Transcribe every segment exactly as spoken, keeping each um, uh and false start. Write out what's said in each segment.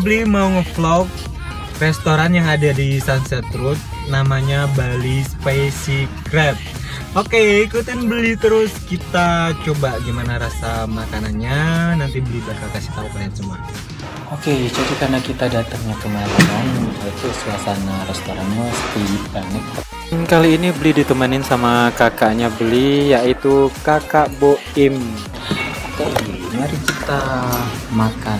Bli mau ngevlog restoran yang ada di Sunset Road, namanya Bali Spicy Crab. Oke, ikutin Bli terus, kita coba gimana rasa makanannya. Nanti Bli bakal kasih tahu kalian semua. Oke, jadi karena kita datangnya kemalaman, itu suasana restorannya sepi banget. Kali ini Bli ditemenin sama kakaknya Bli, yaitu kakak Boim. Oke, mari kita makan.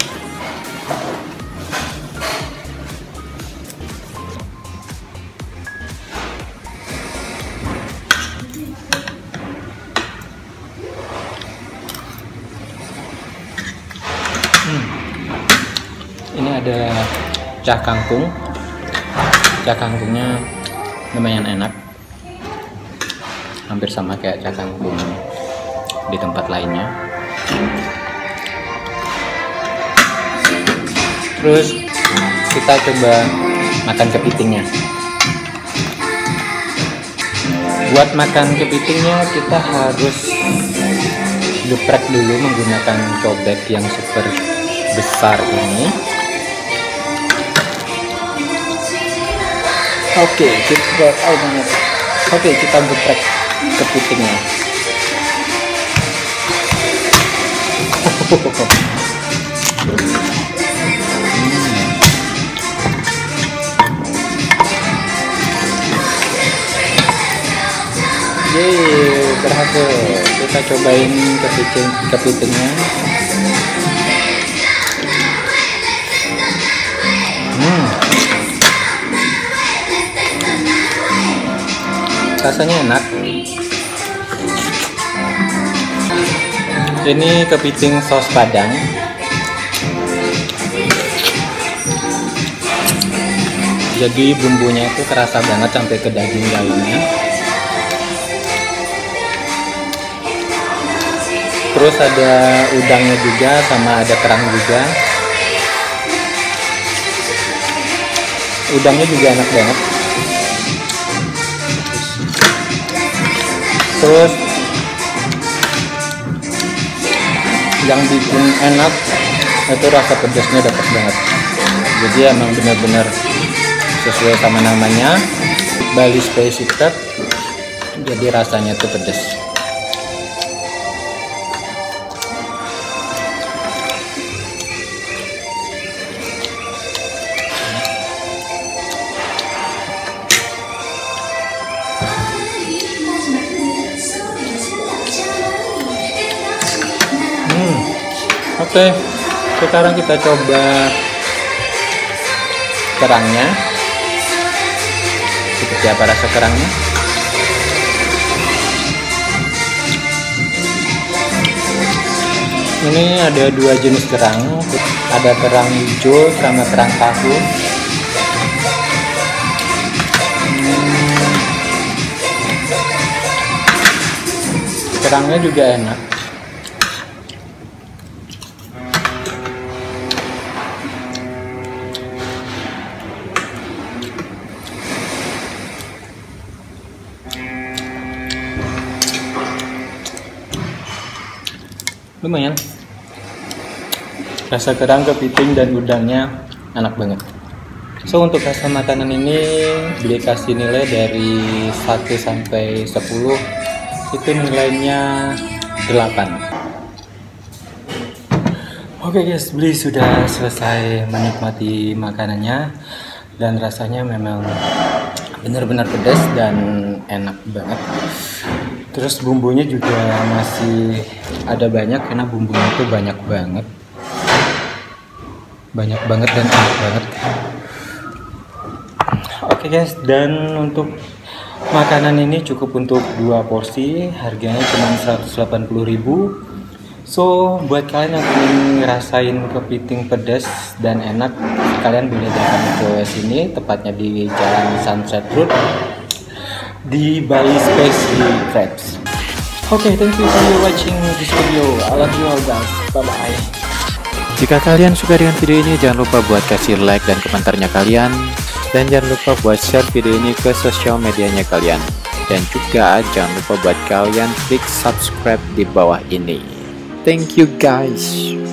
Hmm. Ini ada cah kangkung. Cah kangkungnya lumayan enak, hampir sama kayak cah kangkung di tempat lainnya. Terus kita coba makan kepitingnya. Buat makan kepitingnya kita harus geprek dulu menggunakan cobek yang super besar ini. Oke, kita oh, banget. Oke, kita geprek kepitingnya. hmm. Yeay, berhasil. Kita cobain kepiting kepitingnya. Hmm. Rasanya enak. Ini kepiting saus Padang. Jadi bumbunya itu kerasa banget sampai ke daging dalamnya. Terus ada udangnya juga, sama ada kerang juga. Udangnya juga enak banget. Terus yang bikin enak itu rasa pedasnya dapat banget. Jadi emang benar-benar sesuai sama namanya, Bali Spicy Crab. Jadi rasanya tuh pedas. Oke, sekarang kita coba kerangnya. Seperti apa rasa kerangnya? Ini ada dua jenis kerang, ada kerang hijau sama kerang tahu. Hmm. Kerangnya juga enak. Lumayan, rasa kerang, kepiting, dan udangnya enak banget. So untuk rasa makanan ini Bli kasih nilai dari satu sampai sepuluh, itu nilainya delapan. Oke guys, Bli sudah selesai menikmati makanannya, dan rasanya memang benar-benar pedas dan enak banget. Terus bumbunya juga masih ada banyak, karena bumbunya itu banyak banget. Banyak banget dan enak banget. Oke guys, dan untuk makanan ini cukup untuk dua porsi. Harganya cuma seratus delapan puluh ribu. So, buat kalian yang ingin ngerasain kepiting pedas dan enak, kalian boleh datang ke sini, tepatnya di Jalan Sunset Road di Bali Spicy Crabs. Oke, okay, thank you for watching this video. I love you all guys. Bye bye. Jika kalian suka dengan video ini, jangan lupa buat kasih like dan komentarnya kalian, dan jangan lupa buat share video ini ke sosial medianya kalian, dan juga jangan lupa buat kalian klik subscribe di bawah ini. Thank you guys.